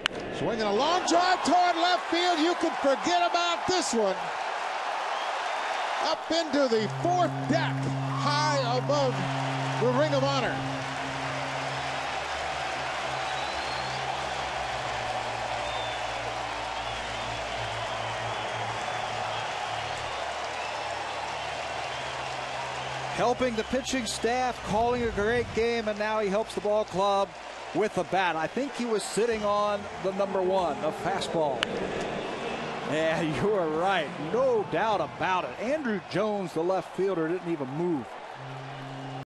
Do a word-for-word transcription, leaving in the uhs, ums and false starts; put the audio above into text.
Swinging a long drive toward left field. You can forget about this one. Up into the fourth deck, high above the Ring of Honor. Helping the pitching staff, calling a great game, and now he helps the ball club with the bat. I think he was sitting on the number one, the fastball. Yeah, you are right. No doubt about it. Andrew Jones, the left fielder, didn't even move.